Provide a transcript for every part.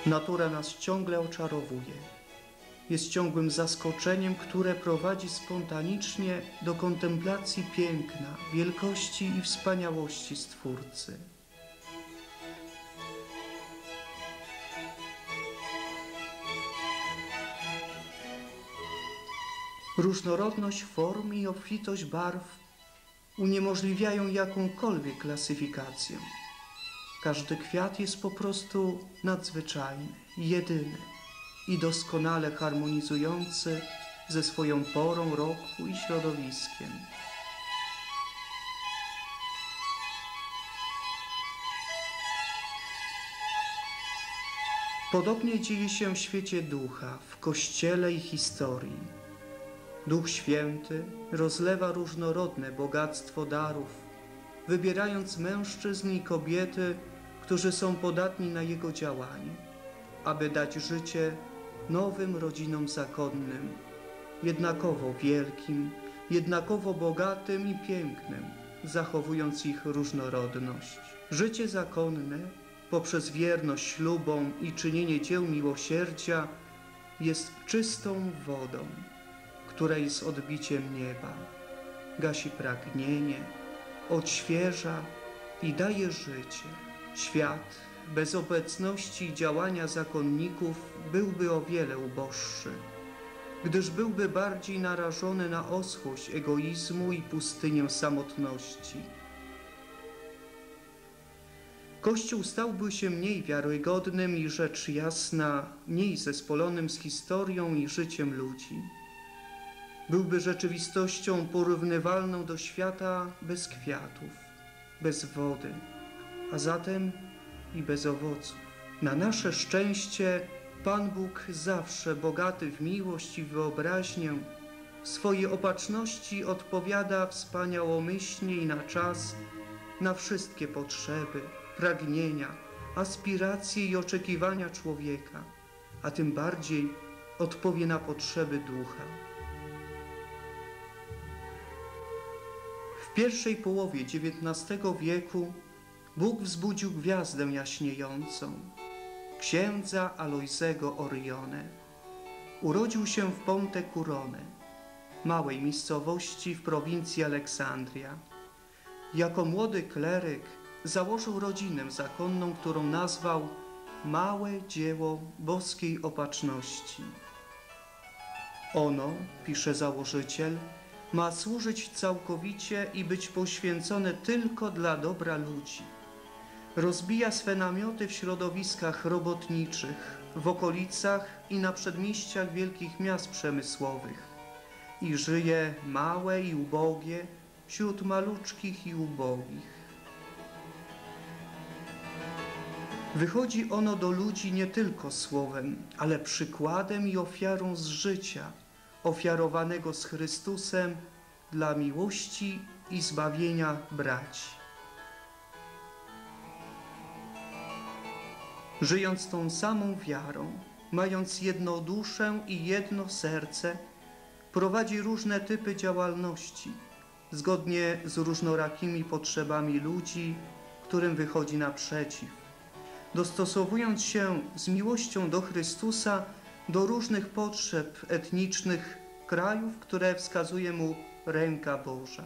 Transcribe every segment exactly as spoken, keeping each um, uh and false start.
Natura nas ciągle oczarowuje. Jest ciągłym zaskoczeniem, które prowadzi spontanicznie do kontemplacji piękna, wielkości i wspaniałości Stwórcy. Różnorodność form i obfitość barw uniemożliwiają jakąkolwiek klasyfikację. Każdy kwiat jest po prostu nadzwyczajny, jedyny i doskonale harmonizujący ze swoją porą roku i środowiskiem. Podobnie dzieje się w świecie ducha, w Kościele i historii. Duch Święty rozlewa różnorodne bogactwo darów, wybierając mężczyzn i kobiety, którzy są podatni na Jego działanie, aby dać życie nowym rodzinom zakonnym, jednakowo wielkim, jednakowo bogatym i pięknym, zachowując ich różnorodność. Życie zakonne poprzez wierność ślubom i czynienie dzieł miłosierdzia jest czystą wodą, która jest odbiciem nieba, gasi pragnienie, odświeża i daje życie. Świat bez obecności i działania zakonników byłby o wiele uboższy, gdyż byłby bardziej narażony na oschłość egoizmu i pustynię samotności. Kościół stałby się mniej wiarygodnym i rzecz jasna mniej zespolonym z historią i życiem ludzi. Byłby rzeczywistością porównywalną do świata bez kwiatów, bez wody, a zatem i bez owoców. Na nasze szczęście Pan Bóg, zawsze bogaty w miłość i wyobraźnię, w swojej opatrzności odpowiada wspaniałomyślnie i na czas na wszystkie potrzeby, pragnienia, aspiracje i oczekiwania człowieka, a tym bardziej odpowie na potrzeby ducha. W pierwszej połowie dziewiętnastego wieku Bóg wzbudził gwiazdę jaśniejącą, księdza Alojzego Orione. Urodził się w Ponte Curone, małej miejscowości w prowincji Aleksandria. Jako młody kleryk założył rodzinę zakonną, którą nazwał Małe Dzieło Boskiej Opatrzności. Ono, pisze założyciel, ma służyć całkowicie i być poświęcone tylko dla dobra ludzi. Rozbija swe namioty w środowiskach robotniczych, w okolicach i na przedmieściach wielkich miast przemysłowych i żyje małe i ubogie wśród maluczkich i ubogich. Wychodzi ono do ludzi nie tylko słowem, ale przykładem i ofiarą z życia, ofiarowanego z Chrystusem dla miłości i zbawienia braci. Żyjąc tą samą wiarą, mając jedną duszę i jedno serce, prowadzi różne typy działalności, zgodnie z różnorakimi potrzebami ludzi, którym wychodzi naprzeciw, dostosowując się z miłością do Chrystusa do różnych potrzeb etnicznych krajów, które wskazuje mu ręka Boża.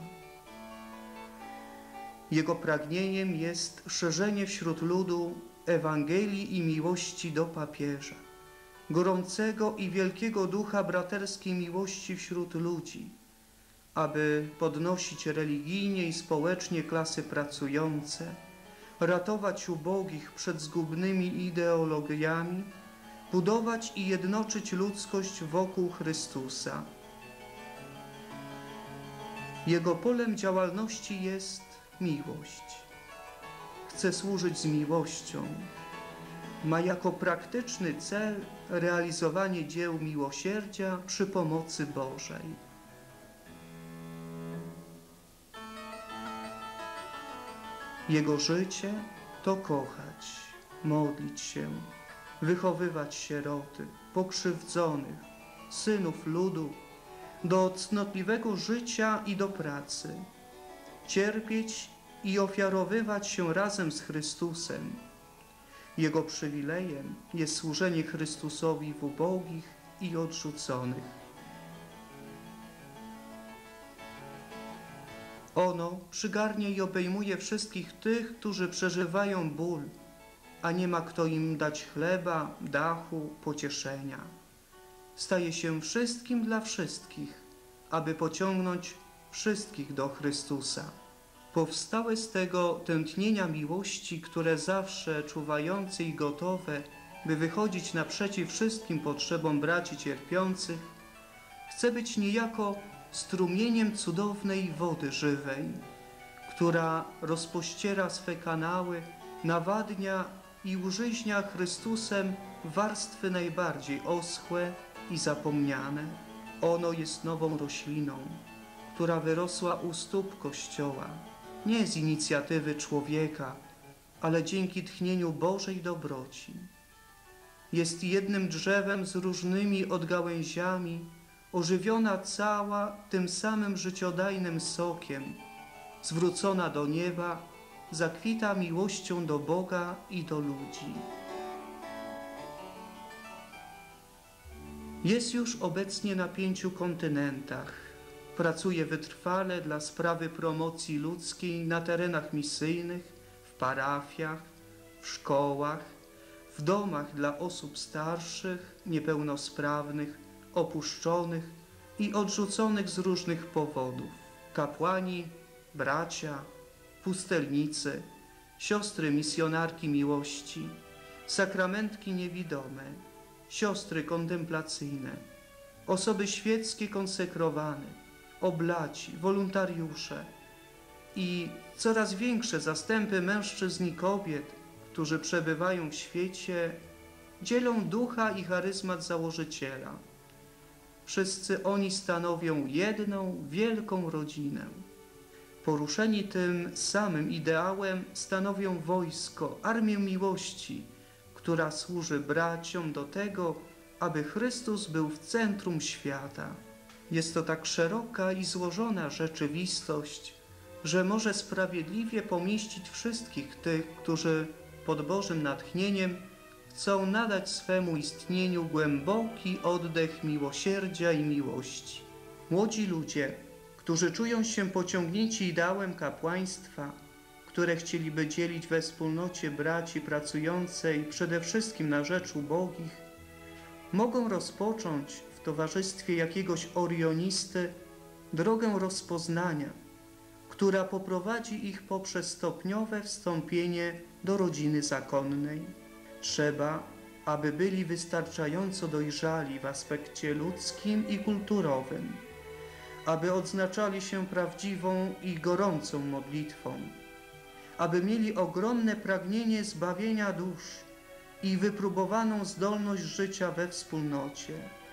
Jego pragnieniem jest szerzenie wśród ludu Ewangelii i miłości do papieża, gorącego i wielkiego ducha braterskiej miłości wśród ludzi, aby podnosić religijnie i społecznie klasy pracujące, ratować ubogich przed zgubnymi ideologiami, budować i jednoczyć ludzkość wokół Chrystusa. Jego polem działalności jest miłość. Chce służyć z miłością. Ma jako praktyczny cel realizowanie dzieł miłosierdzia przy pomocy Bożej. Jego życie to kochać, modlić się, wychowywać sieroty, pokrzywdzonych, synów ludu, do cnotliwego życia i do pracy, cierpieć i ofiarowywać się razem z Chrystusem. Jego przywilejem jest służenie Chrystusowi w ubogich i odrzuconych. Ono przygarnia i obejmuje wszystkich tych, którzy przeżywają ból, a nie ma kto im dać chleba, dachu, pocieszenia. Staje się wszystkim dla wszystkich, aby pociągnąć wszystkich do Chrystusa. Powstałe z tego tętnienia miłości, które zawsze czuwające i gotowe, by wychodzić naprzeciw wszystkim potrzebom braci cierpiących, chce być niejako strumieniem cudownej wody żywej, która rozpościera swe kanały, nawadnia i użyźnia Chrystusem warstwy najbardziej oschłe i zapomniane. Ono jest nową rośliną, która wyrosła u stóp Kościoła, nie z inicjatywy człowieka, ale dzięki tchnieniu Bożej dobroci. Jest jednym drzewem z różnymi odgałęziami, ożywiona cała tym samym życiodajnym sokiem, zwrócona do nieba, zakwita miłością do Boga i do ludzi. Jest już obecnie na pięciu kontynentach. Pracuje wytrwale dla sprawy promocji ludzkiej na terenach misyjnych, w parafiach, w szkołach, w domach dla osób starszych, niepełnosprawnych, opuszczonych i odrzuconych z różnych powodów. Kapłani, bracia, pustelnicy, siostry misjonarki miłości, sakramentki niewidome, siostry kontemplacyjne, osoby świeckie konsekrowane, oblaci, wolontariusze i coraz większe zastępy mężczyzn i kobiet, którzy przebywają w świecie, dzielą ducha i charyzmat założyciela. Wszyscy oni stanowią jedną wielką rodzinę. Poruszeni tym samym ideałem stanowią wojsko, armię miłości, która służy braciom do tego, aby Chrystus był w centrum świata. Jest to tak szeroka i złożona rzeczywistość, że może sprawiedliwie pomieścić wszystkich tych, którzy pod Bożym natchnieniem chcą nadać swemu istnieniu głęboki oddech miłosierdzia i miłości. Młodzi ludzie, którzy czują się pociągnięci ideałem kapłaństwa, które chcieliby dzielić we wspólnocie braci pracującej przede wszystkim na rzecz ubogich, mogą rozpocząć w towarzystwie jakiegoś orionisty drogę rozpoznania, która poprowadzi ich poprzez stopniowe wstąpienie do rodziny zakonnej. Trzeba, aby byli wystarczająco dojrzali w aspekcie ludzkim i kulturowym, aby odznaczali się prawdziwą i gorącą modlitwą, aby mieli ogromne pragnienie zbawienia dusz i wypróbowaną zdolność życia we wspólnocie.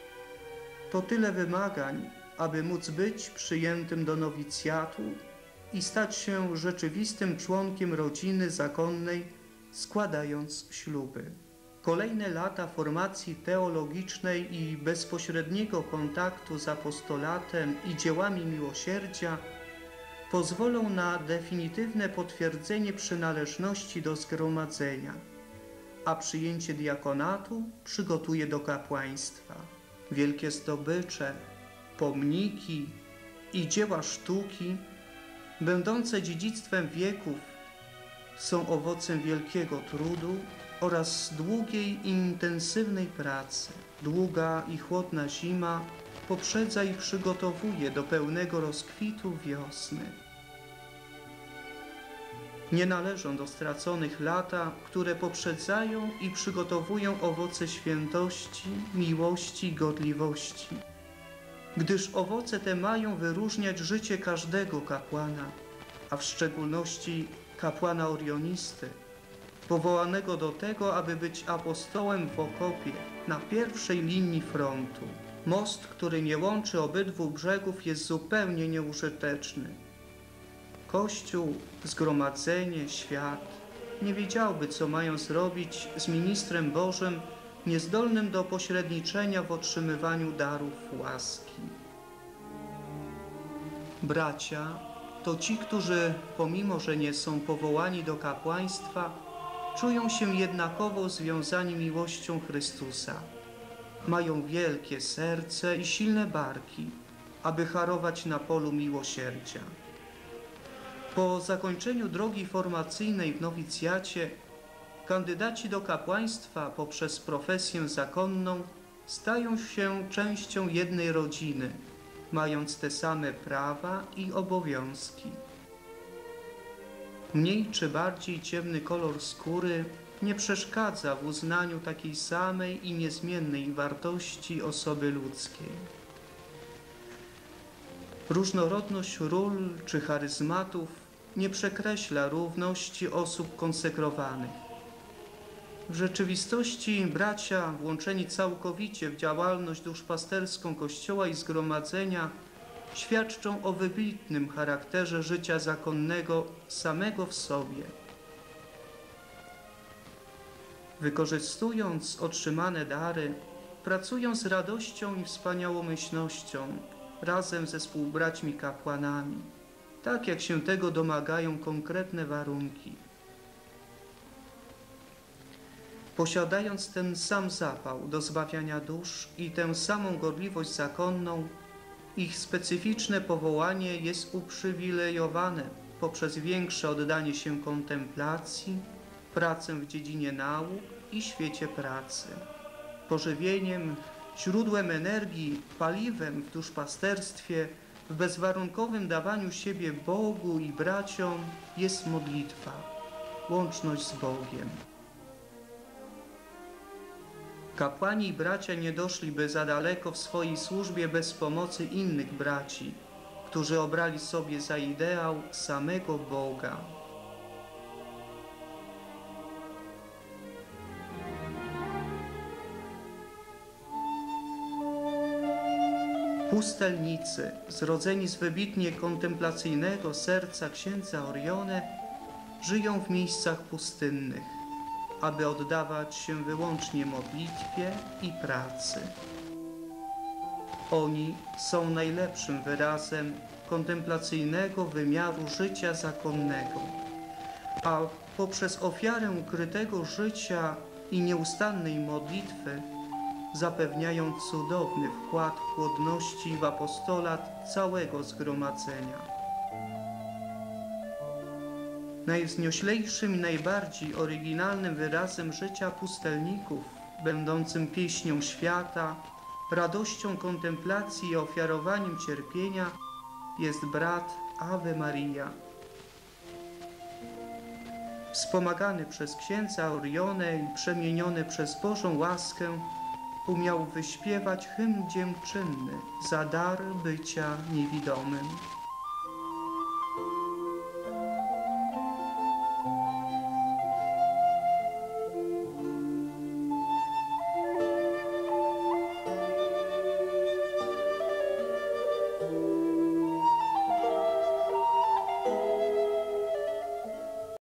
To tyle wymagań, aby móc być przyjętym do nowicjatu i stać się rzeczywistym członkiem rodziny zakonnej, składając śluby. Kolejne lata formacji teologicznej i bezpośredniego kontaktu z apostolatem i dziełami miłosierdzia pozwolą na definitywne potwierdzenie przynależności do zgromadzenia, a przyjęcie diakonatu przygotuje do kapłaństwa. Wielkie zdobycze, pomniki i dzieła sztuki, będące dziedzictwem wieków, są owocem wielkiego trudu oraz długiej i intensywnej pracy. Długa i chłodna zima poprzedza i przygotowuje do pełnego rozkwitu wiosny. Nie należą do straconych lata, które poprzedzają i przygotowują owoce świętości, miłości i godliwości, gdyż owoce te mają wyróżniać życie każdego kapłana, a w szczególności kapłana orionisty, powołanego do tego, aby być apostołem w okopie na pierwszej linii frontu. Most, który nie łączy obydwu brzegów, jest zupełnie nieużyteczny. Kościół, zgromadzenie, świat nie wiedziałby, co mają zrobić z ministrem Bożym niezdolnym do pośredniczenia w otrzymywaniu darów łaski. Bracia to ci, którzy pomimo, że nie są powołani do kapłaństwa, czują się jednakowo związani miłością Chrystusa. Mają wielkie serce i silne barki, aby harować na polu miłosierdzia. Po zakończeniu drogi formacyjnej w nowicjacie kandydaci do kapłaństwa poprzez profesję zakonną stają się częścią jednej rodziny, mając te same prawa i obowiązki. Mniej czy bardziej ciemny kolor skóry nie przeszkadza w uznaniu takiej samej i niezmiennej wartości osoby ludzkiej. Różnorodność ról czy charyzmatów nie przekreśla równości osób konsekrowanych. W rzeczywistości bracia, włączeni całkowicie w działalność duszpasterską Kościoła i zgromadzenia, świadczą o wybitnym charakterze życia zakonnego samego w sobie. Wykorzystując otrzymane dary, pracują z radością i wspaniałomyślnością razem ze współbraćmi kapłanami, tak jak się tego domagają konkretne warunki. Posiadając ten sam zapał do zbawiania dusz i tę samą gorliwość zakonną, ich specyficzne powołanie jest uprzywilejowane poprzez większe oddanie się kontemplacji, pracę w dziedzinie nauk i świecie pracy. Pożywieniem, źródłem energii, paliwem w duszpasterstwie, w bezwarunkowym dawaniu siebie Bogu i braciom jest modlitwa, łączność z Bogiem. Kapłani i bracia nie doszliby za daleko w swojej służbie bez pomocy innych braci, którzy obrali sobie za ideał samego Boga. Pustelnicy, zrodzeni z wybitnie kontemplacyjnego serca księdza Orione, żyją w miejscach pustynnych, aby oddawać się wyłącznie modlitwie i pracy. Oni są najlepszym wyrazem kontemplacyjnego wymiaru życia zakonnego, a poprzez ofiarę ukrytego życia i nieustannej modlitwy zapewniają cudowny wkład płodności w apostolat całego zgromadzenia. Najwznioślejszym i najbardziej oryginalnym wyrazem życia pustelników, będącym pieśnią świata, radością kontemplacji i ofiarowaniem cierpienia, jest brat Ave Maria. Wspomagany przez księdza Orione i przemieniony przez Bożą łaskę, umiał wyśpiewać hymn dziękczynny za dar bycia niewidomym.